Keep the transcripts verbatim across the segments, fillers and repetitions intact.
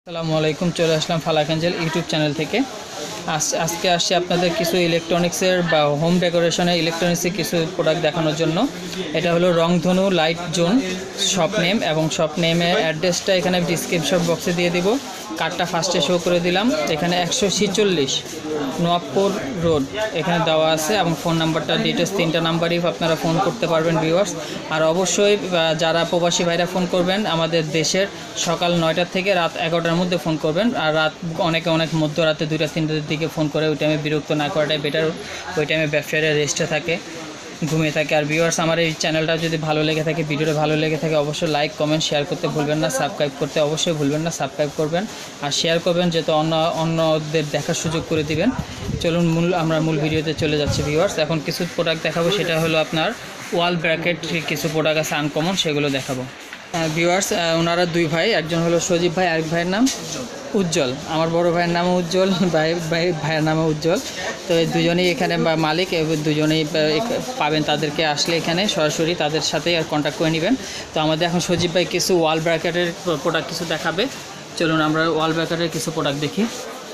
আসসালামু আলাইকুম, চলে আসলাম ফালাক এঞ্জেল ইউটিউব চ্যানেল থেকে। আজ আজকে আসছি আপনাদের কিছু ইলেকট্রনিক্সের বা হোম ডেকোরেশনের ইলেকট্রনিক্সের কিছু প্রোডাক্ট দেখানোর জন্য। এটা হলো রংধনু লাইট জোন শপ নেম, এবং শপ নেমের অ্যাড্রেসটা এখানে ডিসক্রিপশন বক্সে দিয়ে দিব। কার্ডটা ফার্স্টে শো করে দিলাম। এখানে একশো ছিচল্লিশ নোয়াবপুর রোড এখানে দেওয়া আছে, এবং ফোন নাম্বারটা ডিটেলস তিনটা নাম্বারই আপনারা ফোন করতে পারবেন ভিউয়ার্স। আর অবশ্যই যারা প্রবাসী ভাইরা ফোন করবেন, আমাদের দেশের সকাল নয়টার থেকে রাত এগারোটার মধ্যে ফোন করবেন। আর রাত অনেকে অনেক মধ্যরাতে দুইটা তিনটার দিকে ফোন করে, ওই টাইমে বিরক্ত না করাটাই বেটার। ওই টাইমে ব্যবসায়ীরা রেস্টে থাকে, ঘুমিয়ে থাকে। আর ভিউয়ার্স, আমার এই চ্যানেলটা যদি ভালো লেগে থাকে, ভিডিওটা ভালো লেগে থাকে, অবশ্যই লাইক কমেন্ট শেয়ার করতে ভুলবেন না। সাবস্ক্রাইব করতে অবশ্যই ভুলবেন না, সাবস্ক্রাইব করবেন আর শেয়ার করবেন, যাতে অন্য অন্যদের দেখার সুযোগ করে দিবেন। চলুন মূল আমরা মূল ভিডিওতে চলে যাচ্ছি ভিউয়ার্স। এখন কিছু প্রোডাক্ট দেখাবো, সেটা হলো আপনার ওয়াল ব্র্যাকেট কিছু প্রোডাক্ট আছে আনকমন, সেগুলো দেখাবো। ভিউয়ার্স, ওনারা দুই ভাই, একজন হলো সজীব ভাই, আরেক ভাইয়ের নাম উজ্জ্বল। আমার বড় ভাইয়ের নামও উজ্জ্বল, ভাই ভাই ভাইয়ের নামও উজ্জ্বল। তো এই দুজনেই এখানে মালিক, দুজনেই পাবেন তাদেরকে আসলে এখানে সরাসরি তাদের সাথেই আর কন্ট্যাক্ট করে নেবেন। তো আমাদের এখন সজীব ভাই কিছু ওয়াল ব্র্যাকেটের প্রোডাক্ট কিছু দেখাবে। চলুন আমরা ওয়াল ব্র্যাকেটের কিছু প্রোডাক্ট দেখি।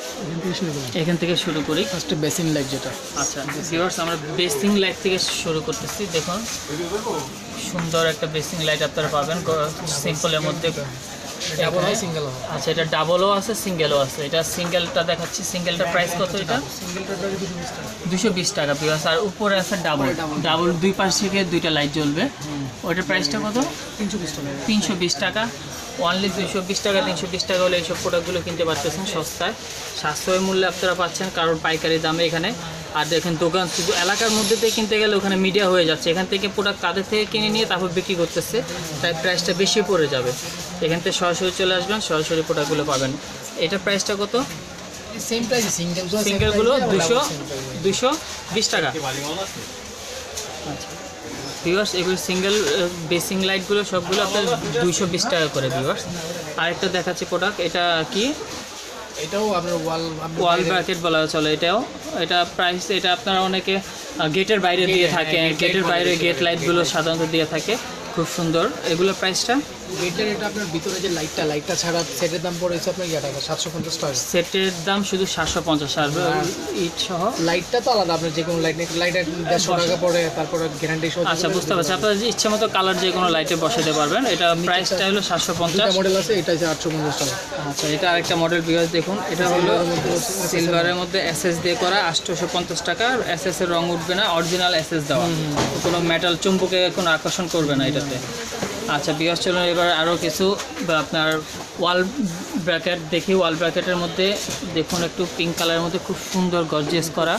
এখান থেকে শুরু করি। ফার্স্টে বেসিং লাইট যেটা। আচ্ছা ভিউয়ার্স, আমরা বেসিং লাইট থেকে শুরু করতেছি। দেখুন সুন্দর একটা বেসিং লাইট আপনারা পাবেন সিম্পলের মধ্যে। ডাবল হয়, সিঙ্গেল হয়। আচ্ছা, এটা ডাবলও আছে, সিঙ্গেলও আছে। এটা সিঙ্গেলটা দেখাচ্ছি। সিঙ্গেলটার প্রাইস কত? এটা সিঙ্গেলটা দুশো বিশ টাকা ভিউয়ার্স। আর উপরে আছে ডাবল। ডাবল দুই পাশ থেকে দুইটা লাইট জ্বলবে। ওইটার প্রাইসটা কত? তিনশো বিশ টাকা। তিনশো বিশ টাকা অনলি। দুইশো বিশ টাকা তিনশো বিশ টাকা হলে এইসব প্রোডাক্টগুলো কিনতে পারতেছেন সস্তায়, সাশ্রয় মূল্যে আপনারা পাচ্ছেন, কারণ পাইকারি দামে এখানে। আর দেখেন দোকান শুধু এলাকার মধ্যেতে কিনতে গেলে ওখানে মিডিয়া হয়ে যাচ্ছে, এখান থেকে প্রোডাক্ট তাদের থেকে কিনে নিয়ে তারপর বিক্রি করতেছে, তাই প্রাইসটা বেশি পড়ে যাবে। এখান থেকে সরাসরি চলে আসবেন, সরাসরি প্রোডাক্টগুলো পাবেন। এটার প্রাইসটা কত? Same price. সিঙ্গেল সিঙ্গেলগুলো দুশো দুশো বিশ টাকা। আচ্ছা ভিউয়ার্স, এগুলো সিঙ্গেল বেসিং লাইটগুলো সবগুলো আপনার দুইশো বিশ টাকা করে ভিউয়ার্স। আরেকটা দেখাচ্ছি প্রোডাক্ট, এটা কি? এটাও আপনার ওয়াল ওয়াল ব্র্যাকেট বলা চলে। এটাও এটা প্রাইস, এটা আপনারা অনেকে গেটের বাইরে দিয়ে থাকে, গেটের বাইরে গেট লাইটগুলো সাধারণত দিয়ে থাকে, খুব সুন্দর। এগুলো প্রাইসটা? গেটের এটা আপনার ভিতরে যে লাইটটা লাইটটা ছাড়া সেটের দাম পড়েছে আপনার ইয়া টাকা সাতশো পঞ্চাশ টাকা। সেটের দাম শুধু সাতশো পঞ্চাশ আর ইট সহ। লাইটটা তো আলাদা, আপনার যে কোনো লাইট লাইট দেড়শো টাকা পড়ে, তারপরে গ্যারান্টি সহ। আচ্ছা বুঝতে পারছি, আপনার ইচ্ছা মতো কালার যে কোনো লাইটে বসাতে পারবেন। এটা প্রাইসটা হলো সাতশো পঞ্চাশ। মডেল আছে, এটা হচ্ছে আটশো পঞ্চাশ টাকা। আচ্ছা, এটা আরেকটা মডেল ভিউয়ার্স দেখুন। এটা হলো সিলভারের মধ্যে এসএস দিয়ে করা, আটশোশো পঞ্চাশ টাকা। এসএস এর রং উঠবে না, অরিজিনাল এসএস দেওয়া, কোনো মেটাল চুম্বকে কোনো আকর্ষণ করবে না এটাতে। আচ্ছা ভিউয়ার্স, চলুন এবার আরও কিছু আপনার ওয়াল ব্র্যাকেট দেখি। ওয়াল ব্র্যাকেটের মধ্যে দেখুন একটু পিঙ্ক কালারের মধ্যে খুব সুন্দর গর্জিয়াস করা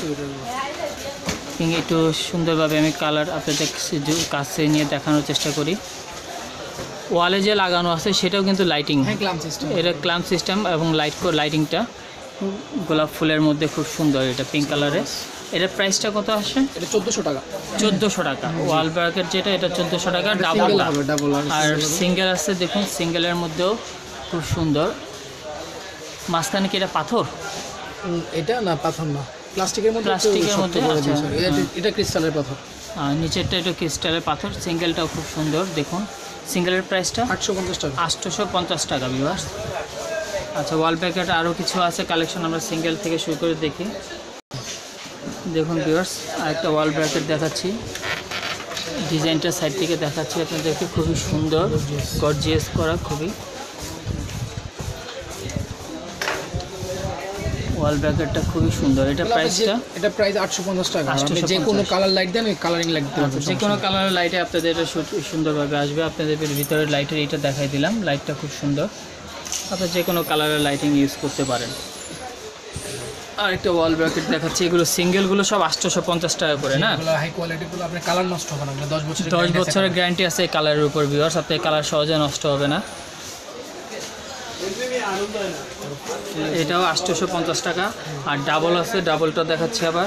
পিঙ্ক। একটু সুন্দরভাবে আমি কালার আপনাদের কাছে নিয়ে দেখানোর চেষ্টা করি। ওয়ালে যে লাগানো আছে সেটাও কিন্তু লাইটিং, এটা ক্লাম্প সিস্টেম, এবং লাইট লাইটিংটা গোলাপ ফুলের মধ্যে খুব সুন্দর। এটা পিঙ্ক কালারে। এটার প্রাইসটা কত আসে? এটা চোদ্দোশো টাকা। চোদ্দোশো টাকা ওয়াল ব্র্যাকেট যেটা, এটা চোদ্দোশো টাকা ডাবল। আর সিঙ্গেল আছে দেখুন, সিঙ্গেলের মধ্যেও খুব সুন্দর। মাঝখানে কি এটা পাথর? এটা না, পাথর না, প্লাস্টিকের মধ্যে। প্লাস্টিকের মধ্যে এটা ক্রিস্টালের পাথর। আর নিচেরটা এটা ক্রিস্টালের পাথর। সিঙ্গেলটাও খুব সুন্দর দেখুন। সিঙ্গেলের প্রাইসটা আটশো পঞ্চাশ টাকা। আটশোশো পঞ্চাশ টাকা ভিউয়ার্স। আচ্ছা, ওয়াল ব্র্যাকেট আরও কিছু আছে কালেকশন, আমরা সিঙ্গেল থেকে শুরু করে দেখি। দেখুন ভিউয়ার্স, আরেকটা ওয়াল ব্র্যাকেট দেখাচ্ছি, ডিজাইনটা সাইড থেকে দেখাচ্ছি আপনাদেরকে। খুবই সুন্দর গর্জিয়াস করা, খুবই ওয়াল ব্র্যাকেটটা খুবই সুন্দর। এটা প্রাইসটা? এটা প্রাইস আটশো পঞ্চাশ টাকা। আপনি যে কোনো কালার লাইট দেন, ওই কালারিং লাইট দেন, যে কোনো কালারের লাইটে আপনাদের এটা সুন্দরভাবে আসবে। আপনাদের ভিতরের লাইটের এটা দেখাই দিলাম, লাইটটা খুব সুন্দর। আপনারা যে কোনো কালারের লাইটিং ইউজ করতে পারেন। আর একটা ওয়াল ব্র্যাকেট দেখাচ্ছি, এগুলো সিঙ্গেলগুলো সব আটশোশো পঞ্চাশ টাকা করে না? হাই কোয়ালিটিগুলো আপনার কালার নষ্ট হবে না, দশ বছরের দশ বছরের গ্যারান্টি আছে এই কালারের উপর ভিউয়ার্স। আপনার কালার সহজে নষ্ট হবে না। এটাও আটশোশো পঞ্চাশ টাকা। আর ডাবল আছে, ডাবলটা দেখাচ্ছি আবার।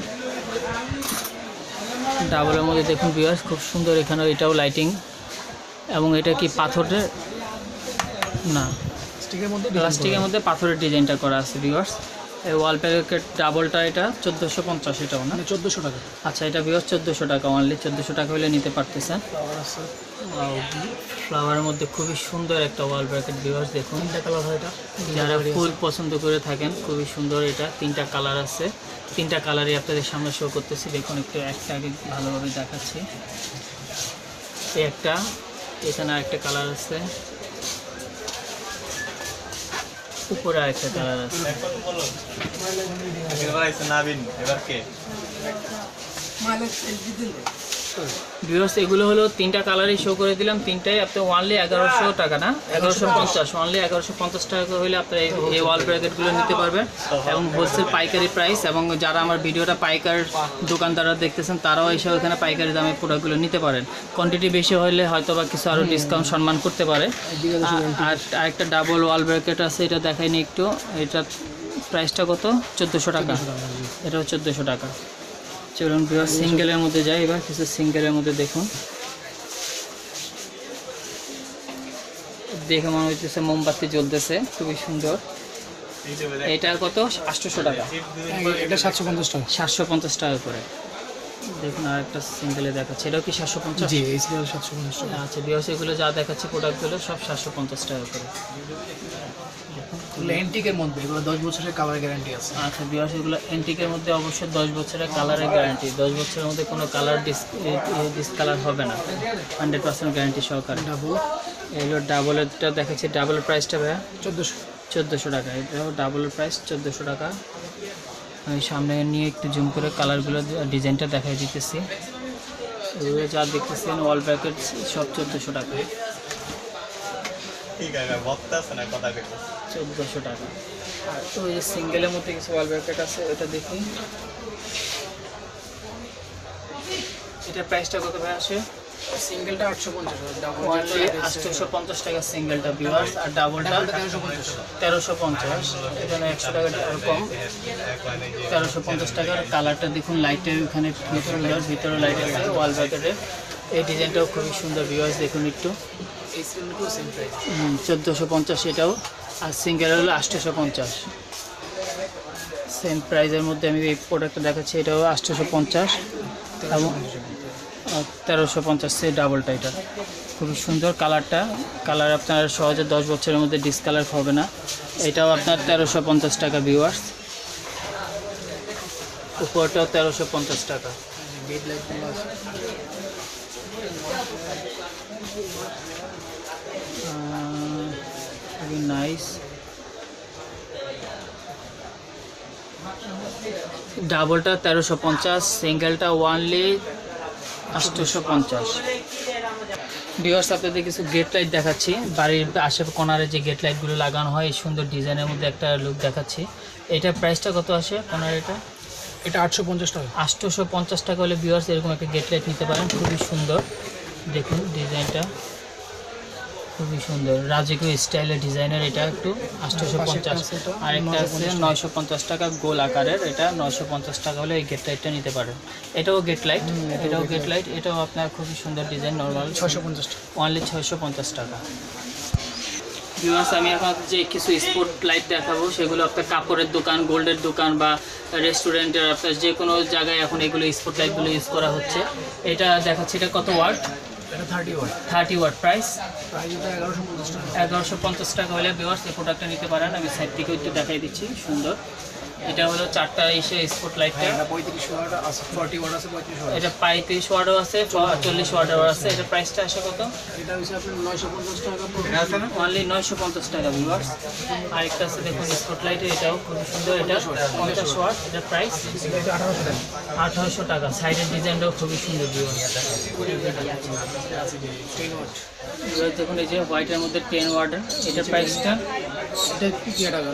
ডাবলের মধ্যে দেখুন ভিউয়ার্স খুব সুন্দর, এখানে এটাও লাইটিং, এবং এটা কি পাথরের না, প্লাস্টিকের মধ্যে পাথরের ডিজাইনটা করা আছে ভিউয়ার্স। এই ওয়াল প্যাকেট ডাবলটা এটা চোদ্দোশো পঞ্চাশ, এটাও না? চোদ্দোশো টাকা। আচ্ছা, এটা বিকজ চোদ্দোশো টাকা, অনলি চোদ্দোশো টাকা হলে নিতে পারতেছেন। ফ্লাওয়ারের মধ্যে খুবই সুন্দর একটা ওয়াল ব্র্যাকেট ভিউয়ার্স, দেখুন। তিনটা কালার হয় এটা, যারা ফুল পছন্দ করে থাকেন, খুবই সুন্দর। এটা তিনটা কালার আছে, তিনটা কালারই আপনাদের সামনে শো করতেছি। দেখুন একটু একটা আগে ভালোভাবে দেখাচ্ছি। এই একটা, এখানে আরেকটা কালার আছে, উপরে আরেকটা কালার আছে। ভিউয়ার্স, এগুলো হলো তিনটা কালারই শো করে দিলাম, তিনটাই আপনার ওয়ানলি এগারোশো টাকা না, এগারোশো পঞ্চাশ, ওয়ানলি এগারোশো পঞ্চাশ টাকা হলে আপনার এই ওয়াল ব্র্যাকেটগুলো নিতে পারবেন এবং হোলসেল পাইকারি প্রাইস। এবং যারা আমার ভিডিওটা পাইকার দোকানদাররা দেখতেছেন তারাও এসে ওখানে পাইকারি দামে প্রোডাক্টগুলো নিতে পারেন। কোয়ান্টিটি বেশি হলে হয়তো বা কিছু আরও ডিসকাউন্ট সম্মান করতে পারে। আর আরেকটা ডাবল ওয়াল ব্র্যাকেট আছে, এটা দেখাইনি একটু। এটা প্রাইসটা কত? চোদ্দোশো টাকা, এটাও চোদ্দোশো টাকা। চলুন ভিউয়ার্স সিঙ্গেলের মধ্যে যাই এবার, কিছু সিঙ্গেলের মধ্যে দেখুন। দেখে মনে হচ্ছে মোমবাতি জ্বলতেছে, খুবই সুন্দর। এটা কত? আটশোশো টাকা, এটা সাতশো পঞ্চাশ টাকা। সাতশো পঞ্চাশ টাকা করে। দেখুন আর একটা সিঙ্গেলে দেখাচ্ছে, এটাও কি সাতশো পঞ্চাশ? জি, এই সিরিয়াল সাতশো পঞ্চাশ টাকা। আচ্ছা ভিউয়ার্স, এগুলো যা দেখাচ্ছে প্রোডাক্টগুলো সব সাতশো পঞ্চাশ টাকা করে। এন্টিকের মধ্যে এগুলো দশ বছরের কালার গ্যারান্টি আছে। আচ্ছা ভিউয়ার্স, এগুলো এন্টিকের মধ্যে অবশ্যই দশ বছরের কালারের গ্যারান্টি, দশ বছরের মধ্যে কোনো কালার ডিসকালার হবে না, হান্ড্রেড পার্সেন্ট গ্যারান্টি সহকারে। ডাবল, এগুলো ডাবলেরটা দেখাচ্ছি, ডাবলের প্রাইসটা ভাইয়া চোদ্দোশো চোদ্দোশো টাকা। এটাও ডাবলের প্রাইস চোদ্দোশো টাকা। আমি সামনে নিয়ে একটু জুম করে কালারগুলো ডিজাইনটা দেখাই দিতেছি। এগুলো যা দেখতেছেন ওয়াল প্যাকেট সব চোদ্দোশো টাকা, চোদ্দোশো টাকা। আর তো ওই যে সিঙ্গেলের মধ্যে কিছু ওয়াল প্যাকেট আছে, ওটা দেখি। এটার প্রাইসটা কত ভাই আসে? সিঙ্গেলটা আটশো পঞ্চাশ, ডাবল আটশোশো পঞ্চাশ টাকা সিঙ্গেলটা ভিউয়ার্স, আর ডাবলটা তেরোশো পঞ্চাশ। তেরোশো পঞ্চাশ, এখানে একশো টাকা কম, তেরোশো পঞ্চাশ টাকার। কালারটা দেখুন, লাইটের ওখানে সুন্দর, ভিতরে লাইট আছে ওয়াল প্যাকেটের। এই ডিজাইনটাও খুবই সুন্দর ভিউয়ার্স, দেখুন একটু। এই সিরিয়ালগুলো সেম প্রাইস, চোদ্দোশো পঞ্চাশ এটাও, আর সিঙ্গেল হলো আটশোশো পঞ্চাশ। সেম প্রাইজের মধ্যে আমি এই প্রোডাক্টটা দেখাচ্ছি, এটাও আটশোশো পঞ্চাশ এবং তেরোশো পঞ্চাশ সে ডাবলটা। এটা খুবই সুন্দর কালারটা, কালার আপনার সহজে দশ বছরের মধ্যে ডিসকালার হবে না। এটাও আপনার তেরোশো পঞ্চাশ টাকা ভিউয়ার্স, উপরটাও তেরোশো পঞ্চাশ টাকা। বেড লাইটগুলো আছে। খুবই নাইস। ডাবলটা তেরোশো পঞ্চাশ, সিঙ্গেলটা ওয়ানলি আটশোশো পঞ্চাশ। ভিউয়ার্স, আপনাদের কিছু গেট লাইট দেখাচ্ছি। বাড়ির আশেপাশে কোনারে যে গেট লাইটগুলো লাগানো হয় এই সুন্দর ডিজাইনের মধ্যে একটা লুক দেখাচ্ছি। এটার প্রাইসটা কত আসে কোনার? এটা এটা আটশো পঞ্চাশ টাকা, আটশোশো পঞ্চাশ টাকা হলে ভিউয়ার্স এরকম একটা গেট লাইট নিতে পারেন, খুবই সুন্দর। দেখুন ডিজাইনটা খুবই সুন্দর, রাজকীয় স্টাইলের ডিজাইনের। এটা একটু আটশোশো পঞ্চাশ। আরেকটা আছে নয়শো পঞ্চাশ টাকা গোল আকারের, এটা নয়শো পঞ্চাশ টাকা হলে এই গেট লাইটটা নিতে পারেন। এটাও গেট লাইট, এটাও গেট লাইট, এটাও আপনার খুবই সুন্দর ডিজাইন, নর্মাল ছয়শো পঞ্চাশ টাকা, অনলি ছয়শো পঞ্চাশ টাকা। ভিউয়ার্স, আমি এখন যে কিছু স্পট লাইট দেখাবো সেগুলো আপনার কাপড়ের দোকান, গোল্ডের দোকান বা রেস্টুরেন্টের আপনার যে কোনো জায়গায় এখন এগুলো স্পট লাইটগুলো ইউজ করা হচ্ছে। এটা দেখাচ্ছি, এটা কত ওয়াট? এটা thirty watt. Thirty watt price price এটা এগারোশো পঞ্চাশ টাকা। এগারোশো পঞ্চাশ টাকা হলে ভিউয়ার্স এই প্রোডাক্টটা নিতে পারেন। আমি সাইড থেকে একটু দেখাই দিচ্ছি, সুন্দর। এটা হলো চারটা এসে স্পট লাইটটা, এটা পঁয়ত্রিশ ওয়াট আছে, ফর্টি ওয়াট আছে, পঁয়ত্রিশ ওয়াট। এটা পঁয়ত্রিশ ওয়াটও আছে, চল্লিশ ওয়াটও আছে। এটা প্রাইসটা আসে কত? এটা হচ্ছে আপনার নয়শো পঞ্চাশ টাকা, অনলি নয়শো পঞ্চাশ টাকা ভিউয়ার্স। আরেকটা আছে দেখুন স্পট লাইট, এটাও খুব সুন্দর, এটা পঞ্চাশ ওয়াট। এটা প্রাইস আঠারোশো টাকা। আঠারোশো টাকা। সাইডের ডিজাইনটাও খুবই সুন্দর ভিউয়ার্স। Ten watt. এবার দেখুন এই যে হোয়াইটের মধ্যে টেন ওয়াটের, এটা প্রাইসটা এটা কি টাকা?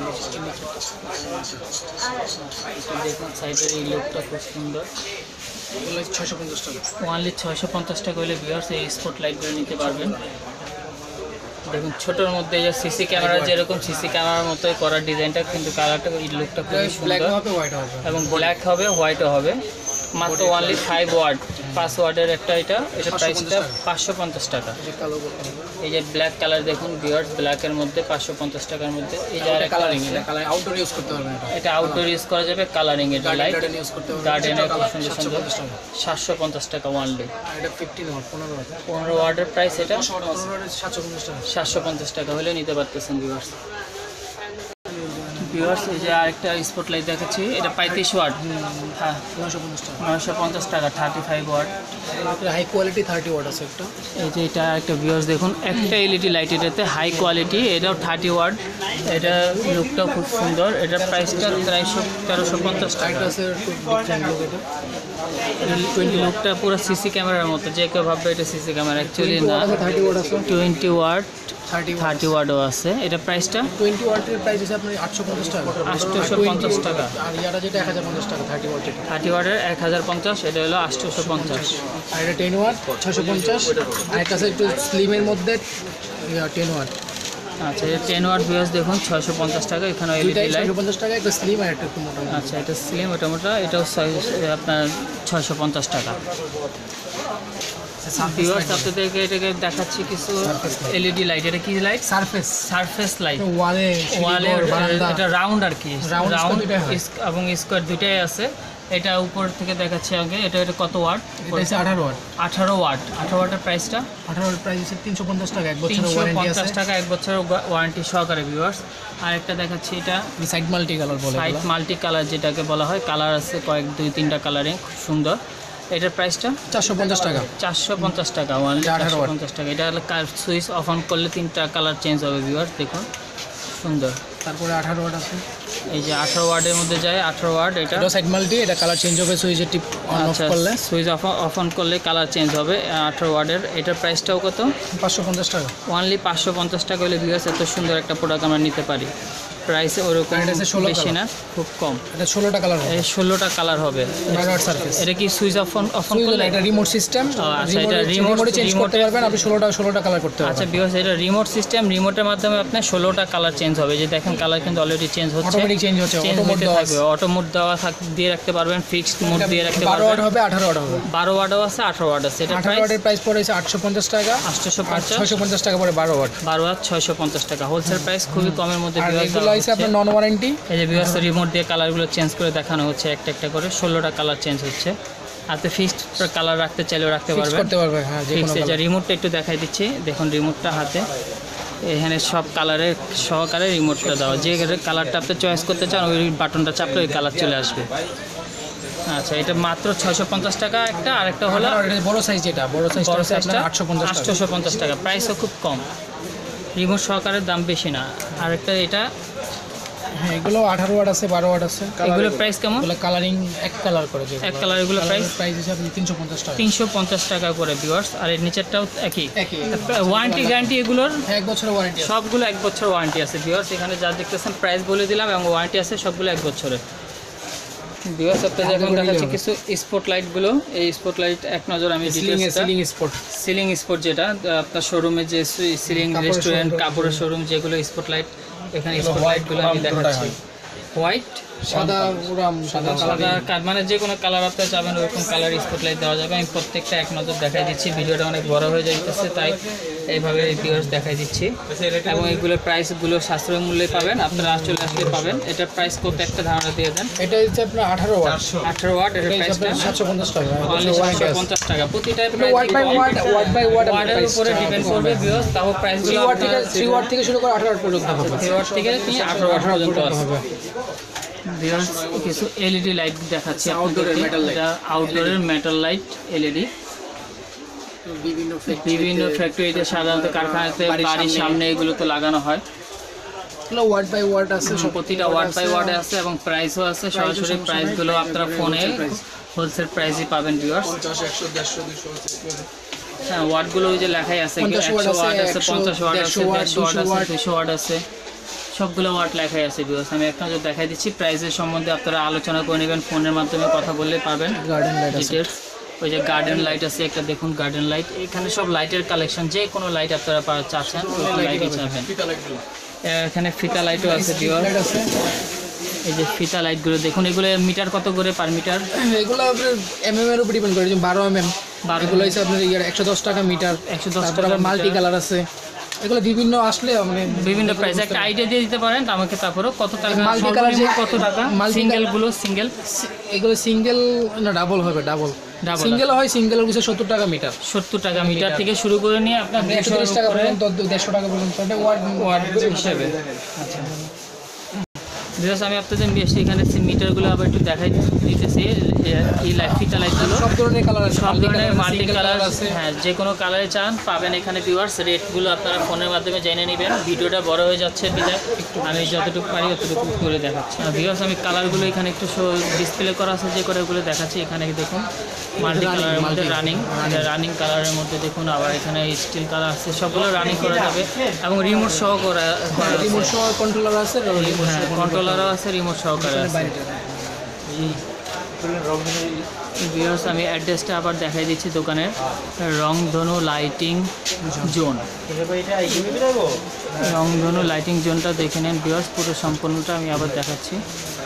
দেখুন সাইডের এই লুকটা খুব সুন্দর, ছয়শো পঞ্চাশ টাকা। ওয়ানলি ছয়শো পঞ্চাশ টাকা হলে ভিউয়ার্স এই স্পট লাইটগুলো নিতে পারবেন। দেখুন ছোটোর মধ্যে যে সিসি ক্যামেরা যেরকম সিসি ক্যামেরার মতোই করার ডিজাইনটা, কিন্তু কালারটা এই লুকটা খুবই ব্ল্যাক সুন্দর হবে, হোয়াইট হবে, এবং ব্ল্যাক হবে, হোয়াইটও হবে, মাত্র ওয়ানলি ফাইভ ওয়ার্ড পাঁচ ওয়ার্ডের একটা এটা এটা প্রাইসটা পাঁচশো পঞ্চাশ টাকা। কালো বলে এই যে ব্ল্যাক কালার দেখুন ভিউয়ার্স, ব্ল্যাকের মধ্যে পাঁচশো পঞ্চাশ টাকার মধ্যে। এই যে আরেকটা কালারিং, এটা কালার আউটডোর ইউজ করতে পারবেন। এটা এটা আউটডোর ইউজ করা যাবে, কালারিং এটা লাইট গার্ডেন ইউজ করতে পারবেন। গার্ডেনে খুব সুন্দর সাতশো সুন্দর পঞ্চাশ টাকা। সাতশো পঞ্চাশ টাকা ওয়ানলি। আর এটা পনেরো ওয়াট পনেরো ওয়াট পনেরো ওয়ার্ডের প্রাইস এটা পনেরো ওয়াটের সাতশো পঞ্চাশ টাকা। সাতশো পঞ্চাশ টাকা হলে নিতে পারতেছেন ভিউয়ার্স। ভিউয়ার্স এই যে আরেকটা স্পট লাইট দেখাচ্ছি, এটা পঁয়ত্রিশ ওয়াট, হ্যাঁ নয়শো পঞ্চাশ টাকা। নয়শো পঞ্চাশ টাকা, thirty five watt. High quality thirty watt আছে একটা। এই যে এটা একটা ভিউয়ার্স দেখুন, একটা এলইডি লাইট, এটাতে হাই কোয়ালিটি, এটাও থার্টি ওয়াট। এটা লুকটাও খুব সুন্দর। এটার প্রাইসটা তেরোশো তেরোশো পঞ্চাশ টাকা। এটা আছে একটু ডিফারেন্ট লুক। এটা টোয়েন্টি লুকটা পুরো সিসি ক্যামেরার মতো, যে কেউ ভাববে এটা সিসি ক্যামেরা, অ্যাকচুয়ালি না। থার্টি ওয়াট আছে, টোয়েন্টি ওয়াট থার্টি থার্টি ওয়াটও আছে। এটা প্রাইসটা টোয়েন্টি ওয়াটের প্রাইস আছে আপনার আটশো পঞ্চাশ টাকা। আটশোশো পঞ্চাশ টাকা। আর ইয়াটা যেটা এক হাজার পঞ্চাশ টাকা থার্টি ওয়াট যেটা। থার্টি ওয়াটের এক হাজার পঞ্চাশ, এটা হলো আটশোশো পঞ্চাশ। আর এটা টেন ওয়াট ছশো পঞ্চাশ। আর একটা আছে একটু স্লিমের মধ্যে টেন ওয়াট। আচ্ছা এটা টেন ওয়াট ভিউয়ার্স দেখুন, ছয়শো পঞ্চাশ টাকা। এখানে এলইডি লাইট। ছশো পঞ্চাশ টাকা একটা স্লিম আর একটা একটু মোটা। আচ্ছা এটা স্লিম, এটা মোটা, এটাও ছয়- আপনার ছয়শো পঞ্চাশ টাকা। ভিউয়ার্স আপনাদেরকে এটাকে দেখাচ্ছি কিছু এলইডি লাইট। এটা কি লাইট? Surface surface light. ওয়ালে ওয়ালে এটা রাউন্ড আর কি, Round, রাউন্ড দুইটাই হয়। এবং স্কোয়ার দুইটাই আছে। এটা উপর থেকে দেখাচ্ছি আগে, এটা এটা কত ওয়াট? এটা হচ্ছে আঠারো ওয়াট। আঠারো ওয়াট। আঠারো ওয়াটের প্রাইসটা আঠারো ওয়াট প্রাইস হচ্ছে তিনশো পঞ্চাশ টাকা, এক বছরের তিনশো ওয়ারেন্টি আছে। পঞ্চাশ টাকা, এক বছরের ওয়ারেন্টি সহকারে ভিউয়ার্স। আর একটা দেখাচ্ছি, এটা সাইড মাল্টি কালার বলে সাইড মাল্টি কালার যেটাকে বলা হয়, কালার আছে কয়েক দুই তিনটা কালারিং, খুব সুন্দর। এটার প্রাইসটা চারশো পঞ্চাশ টাকা। চারশো পঞ্চাশ টাকা, ওয়ানলি আঠারো চারশো ওয়াট। পঞ্চাশ টাকা। এটা সুইচ অফ অন করলে তিনটা কালার চেঞ্জ হবে ভিউয়ার্স, দেখুন সুন্দর। তারপরে আঠারো ওয়াট আছে, এই যে আঠারো ওয়ার্ডের মধ্যে যায়, আঠারো ওয়ার্ড। এটা এটা সাইড মাল্টি, এটা কালার চেঞ্জ হবে সুইচের টিপ অন অফ আচ্ছা করলে। সুইচ অফ অফ অন করলে কালার চেঞ্জ হবে। আঠারো ওয়ার্ডের এটার প্রাইসটাও কত? পাঁচশো পঞ্চাশ টাকা। ওয়ানলি পাঁচশো পঞ্চাশ টাকা হলে ভিউয়ার্স এত সুন্দর একটা প্রোডাক্ট আমরা নিতে পারি। প্রাইসে ওরকম এটা আছে ষোলো বেশি না, খুব কম। এটা ষোলোটা কালার হবে, এই ষোলোটা কালার হবে। বারো ওয়াট সারফেস। এটা কি switch off on off on করলে? এটা রিমোট সিস্টেম, আচ্ছা, এটা remote- রিমোটে চেঞ্জ করতে remote- পারবেন আপনি, ষোলোটা ষোলোটা কালার করতে আচ্ছা পারবেন। ভিউয়ার্স এটা রিমোট সিস্টেম, রিমোটের মাধ্যমে আপনার ষোলোটা কালার চেঞ্জ হবে। যে দেখেন কালার কিন্তু অলরেডি চেঞ্জ হচ্ছে, অটোমেটিক চেঞ্জ হচ্ছে, চেঞ্জ অটো মোড হতে দেওয়া থাকবে। অটো মোড দেওয়া থাক দিয়ে রাখতে পারবেন, ফিক্সড মোড দিয়ে রাখতে বারো ওয়াট পারবেন। হবে, আঠারো ওয়াট হবে। বারো ওয়াটও আছে, আঠারো ওয়াট আছে। এটা আঠারো প্রাইস ওয়াটের প্রাইস পড়েছে আটশো পঞ্চাশ টাকা, আটশোশো আর পঞ্চাশ। ছয়শো পঞ্চাশ টাকা পড়ে বারো ওয়াট। বারো ওয়াট ছয়শো পঞ্চাশ টাকা, হোলসেল প্রাইস খুবই কমের মধ্যে আর viewers এগুলো দেওয়া আছে হচ্ছে। আপনার নন ওয়ারেন্টি। এই যে ভিউয়ার্স রিমোট দিয়ে কালারগুলো চেঞ্জ করে দেখানো হচ্ছে, একটা একটা করে ষোলোটা কালার চেঞ্জ হচ্ছে। হাতে ফিক্সড কালার রাখতে চাইলেও রাখতে ফিক্স পারবেন। করতে পারবে, হ্যাঁ যে কোনো ফিক্স। এই যে কালার। রিমোটটা একটু দেখাই দিচ্ছি, দেখুন রিমোটটা হাতে, এখানে সব কালারের সহকারে রিমোটটা দেওয়া। যে কালারটা আপনি চয়েস করতে চান ওই বাটনটা চাপলে ওই কালার চলে আসবে। আচ্ছা এটা মাত্র ছয়শো পঞ্চাশ টাকা একটা, আরেকটা হলো আর এটা বড় সাইজ, যেটা বড় সাইজটা বড় হচ্ছে আপনার সাইজটা আটশো পঞ্চাশ টাকা। আটশোশো পঞ্চাশ টাকা, প্রাইসও খুব কম, রিমোট সহকারে দাম বেশি না। আরেকটা এটা, হ্যাঁ এগুলো আঠারো ওয়াট আছে, বারো ওয়াট আছে। এগুলো প্রাইস কেমন? এগুলো কালারিং এক কালার করে, যে এক কালার, এগুলো প্রাইস প্রাইস হিসাবে তিনশো পঞ্চাশ টাকা। তিনশো পঞ্চাশ টাকা করে ভিউয়ার্স। আর এর নিচেরটাও একই একই ওয়ারেন্টি গ্যারান্টি, এগুলোর এক বছরের ওয়ারেন্টি আছে। সবগুলো এক বছর ওয়ারেন্টি আছে ভিউয়ার্স। এখানে যা দেখতেছেন প্রাইস বলে দিলাম এবং ওয়ারেন্টি আছে সবগুলো এক বছরের ভিউয়ার্স। আপনাদের এখন দেখাচ্ছি কিছু স্পট লাইটগুলো। এই স্পট লাইট এক নজর আমি ceiling ceiling spot, ceiling spot যেটা আপনার শোরুমে যে সিলিং কাপড়ের রেস্টুরেন্ট showroom, কাপড়ের শোরুম যেগুলো স্পট লাইট, এখানে এগুলো স্পট white, লাইটগুলো আমি দুটোটাই দেখাচ্ছি। হয়। হোয়াইট সাদা পুরা সাদা সাদা কার মানে যে কোনো কালার আপনি চাবেন ওরকম কালার স্পট লাইট দেওয়া যাবে। আমি প্রত্যেকটা এক নজর দেখাই দিচ্ছি, ভিডিওটা অনেক বড় হয়ে যাইতেছে তাই এইভাবে ভিউয়ার্স দেখাই দিচ্ছি। এবং এগুলোর প্রাইসগুলো সাশ্রয় মূল্যে পাবেন, আপনারা চলে আসলে পাবেন। এটার প্রাইস কত একটা ধারণা দিয়ে দেন? এটা হচ্ছে আপনার আঠারো ওয়াট, আঠারো ওয়াট, এটার এটা হচ্ছে প্রাইসটা আপনার সাতশো পঞ্চাশ টাকা। সাতশো পঞ্চাশ টাকা। প্রতিটা watt by watt, watt by watt ওয়াটের উপরে ডিপেন্ড করবে ভিউয়ার্স, তাও প্রাইসগুলো থ্রি ওয়াট থেকে থ্রি ওয়াট থেকে শুরু করে আঠারো ওয়াট পর্যন্ত হবে। থ্রি ওয়াট থেকে নিয়ে আঠারো ওয়াট পর্যন্ত আছে। হবে। ভিউয়ার্স কিছু এলইডি লাইট দেখাচ্ছি Outdoor এর metal light। এটা আউটডোরের মেটাল লাইট এলইডি। বিভিন্ন বিভিন্ন ফ্যাক্টরিতে সাধারণত কারখানাতে বাড়ির সামনে এগুলো তো লাগানো হয়। এগুলো ওয়াট বাই ওয়াট আছে, সব প্রতিটা ওয়াট বাই ওয়াট আছে এবং প্রাইসও আছে। সরাসরি প্রাইসগুলো আপনারা ফোনে হোলসেল প্রাইসই পাবেন ভিউয়ার্স। পঞ্চাশ, একশো, দেড়শো, দুইশো আছে। হ্যাঁ ওয়াটগুলো ওই যে লেখাই আছে, পঞ্চাশ একশো ওয়াট ওয়াট আছে, আছে, পঞ্চাশ ওয়াট আছে, দেড়শো ওয়াট, দেড়শো ওয়াট দুইশো আছে, দুইশো ওয়াট আছে, সবগুলো ওয়াট লেখাই আছে ভিউয়ার্স। আমি এক নজর দেখাই দিচ্ছি, প্রাইসের সম্বন্ধে আপনারা আলোচনা করে নেবেন, ফোনের মাধ্যমে কথা বললে পাবেন গার্ডেন লাইট আছে। ডিটেলস। ওই যে গার্ডেন লাইট আছে একটা, দেখুন গার্ডেন লাইট। এখানে সব লাইটের কালেকশন, যে কোনো লাইট আপনারা পা- চাচ্ছেন লাইটই চাবেন। এখানে ফিতা লাইটও আছে ভিউয়ার্স। লাইট আছে, এই যে ফিতা লাইটগুলো দেখুন, এগুলো মিটার কত করে পার মিটার? এগুলো আপনার এম এম এর উপর ডিপেন্ড করে, যেমন বারো এম এম বারো এগুলো হচ্ছে আপনার ইয়ার একশো দশ টাকা মিটার। একশো দশ তারপর টাকা আবার মাল্টি কালার আছে, এগুলো বিভিন্ন আসলে মানে বিভিন্ন প্রাইস একটা আইডিয়া দিয়ে দিতে পারেন আমাকে, তারপরে কত টাকা মাল্টি কালার যে কত টাকা মাল্টি সিঙ্গেল গুলো? সিঙ্গেল এগুলো সিঙ্গেল না ডাবল হবে, ডাবল ডাবল সিঙ্গেল হয়, সিঙ্গেল হচ্ছে সত্তর টাকা মিটার, সত্তর টাকা মিটার থেকে শুরু করে নিয়ে আপনার একশো তিরিশ টাকা পর্যন্ত, দেড়শো টাকা পর্যন্ত এটা ওয়ার্ড ওয়ার্ড হিসেবে। আচ্ছা বিকজ আমি আপনাদের বেশি এখানে মিটারগুলো আবার একটু দেখাই দিতেছি। এই লাইট ফিটা লাইটগুলো সব ধরনের কালার আছে, সব ধরনের মাল্টি single কালার colour আছে। হ্যাঁ, যে কোনো কালারে চান পাবেন এখানে ভিউয়ার্স। রেটগুলো আপনারা ফোনের মাধ্যমে জেনে নেবেন। ভিডিওটা বড় হয়ে যাচ্ছে বিধায় আমি যতটুকু পারি ততটুকু করে দেখাচ্ছি। ভিউয়ার্স আমি কালারগুলো এখানে একটু ডিসপ্লে করা আছে যে করেগুলো দেখাচ্ছি। এখানে দেখুন মাল্টি কালারের মধ্যে রানিং রানিং কালারের মধ্যে দেখুন, আবার এখানে স্টিল কালার আছে, সবগুলো রানিং করা যাবে এবং রিমোট সহ করা রিমোট সহ কন্ট্রোলার আছে, হ্যাঁ কন্ট্রোলারও আছে, রিমোট সহকারে আছে। ভিউয়ার্স আমি অ্যাড্রেসটা আবার দেখাই দিচ্ছি দোকানের, রংধনু লাইটিং জোন। রংধনু লাইটিং জোনটা দেখে নেন ভিউয়ার্স, পুরো সম্পূর্ণটা আমি আবার দেখাচ্ছি।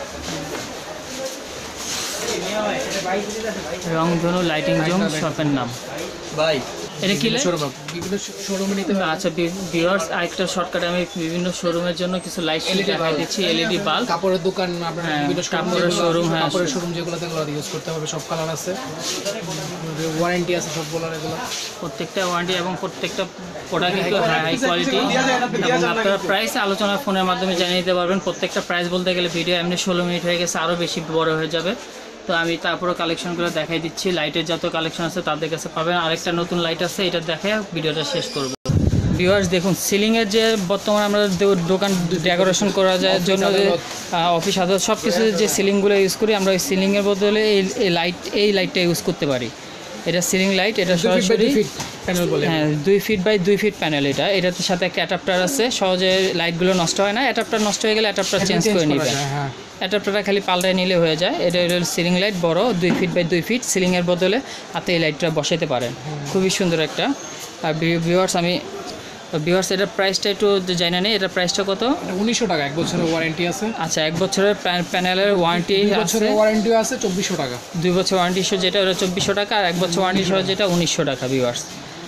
রংধনু লাইটিং জোন শপের নাম। ভাই এটা কি লাইট? বিভিন্ন শোরুমে নিতে হবে। আচ্ছা ভিউয়ার্স আরেকটা শর্টকাটে আমি বিভিন্ন শোরুমের জন্য কিছু লাইট দেখাই দিচ্ছি। এলইডি বাল্ব, কাপড়ের দোকান, আপনার বিভিন্ন কাপড়ের শোরুম, হ্যাঁ কাপড়ের শোরুম যেগুলোতে এগুলো ইউজ করতে হবে, সব কালার আছে, ওয়ারেন্টি আছে সবগুলোর, এগুলো প্রত্যেকটা ওয়ারেন্টি এবং প্রত্যেকটা প্রোডাক্ট কিন্তু হাই কোয়ালিটি এবং আপনারা প্রাইস আলোচনা ফোনের মাধ্যমে জানিয়ে নিতে পারবেন। প্রত্যেকটা প্রাইস বলতে গেলে ভিডিও এমনি ষোলো মিনিট হয়ে গেছে, আরও বেশি বড় হয়ে যাবে। তো আমি তারপরে কালেকশনগুলো দেখাই দিচ্ছি। লাইটের যত কালেকশন আছে তাদের কাছে পাবেন। আরেকটা নতুন লাইট আছে, এটা দেখে ভিডিওটা শেষ করব। ভিউয়ার্স দেখুন সিলিংয়ের যে বর্তমানে আমরা দোকান ডেকোরেশন করা যায় জন্য যে অফিস আদালত সব কিছু যে সিলিংগুলো ইউজ করি, আমরা ওই সিলিংয়ের বদলে এই লাইট এই লাইটটা ইউজ করতে পারি। এটা সিলিং লাইট, এটা সরাসরি প্যানেল বলে, হ্যাঁ দুই ফিট বাই দুই ফিট প্যানেল। এটা এটার সাথে একটা অ্যাডাপ্টার আছে, সহজে লাইটগুলো নষ্ট হয় না। অ্যাডাপ্টার নষ্ট হয়ে গেলে অ্যাডাপ্টার চেঞ্জ করে নেবেন, অ্যাডাপ্টারটা খালি পাল্টায় নিলে হয়ে যায়। এটা হলো সিলিং লাইট, বড় দুই ফিট বাই দুই ফিট সিলিংয়ের বদলে হাতে এই লাইটটা বসাতে পারেন, খুবই সুন্দর একটা। আর ভিউয়ার্স আমি ভিউয়ার্স এটার প্রাইসটা একটু জানি না, এটার প্রাইসটা কত? উনিশশো টাকা, এক বছরের ওয়ারেন্টি আছে। আচ্ছা এক বছরের প্যানেলের ওয়ারেন্টি আছে, ওয়ারেন্টিও আছে চব্বিশশো টাকা। দুই বছর ওয়ারেন্টি সহ যেটা ওটা চব্বিশশো টাকা, আর এক বছর ওয়ারেন্টি সহ যেটা উনিশশো টাকা। ভিউয়ার্স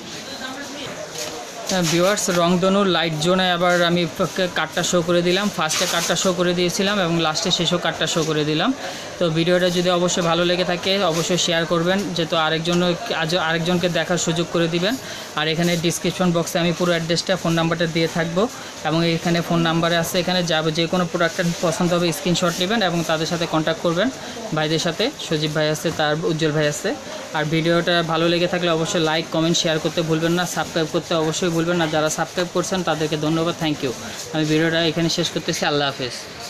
ভিউয়ার্স রংধনুর লাইট জোনে আবার আমি কার্ডটা শো করে দিলাম। ফার্স্টে কার্ডটা শো করে দিয়েছিলাম এবং লাস্টে শেষও কার্ডটা শো করে দিলাম। তো ভিডিওটা যদি অবশ্যই ভালো লেগে থাকে অবশ্যই শেয়ার করবেন, যেহেতু আরেকজন আজ আরেকজনকে দেখার সুযোগ করে দিবেন। আর এখানে ডিসক্রিপশন বক্সে আমি পুরো অ্যাড্রেসটা, ফোন নাম্বারটা দিয়ে থাকবো এবং এখানে ফোন নাম্বারে আছে, এখানে যাবে যে কোনো প্রোডাক্টের পছন্দ হবে স্ক্রিনশট নেবেন এবং তাদের সাথে কন্ট্যাক্ট করবেন। ভাইদের সাথে সজীব ভাই আছে, তার উজ্জ্বল ভাই আছে। আর ভিডিওটা ভালো লেগে থাকলে অবশ্যই লাইক কমেন্ট শেয়ার করতে ভুলবেন না, সাবস্ক্রাইব করতে অবশ্যই ভুলবেন না। যারা সাবস্ক্রাইব করছেন তাদেরকে ধন্যবাদ, থ্যাংক ইউ। আমি ভিডিওটা এখানে শেষ করতেছি, আল্লাহ হাফেজ।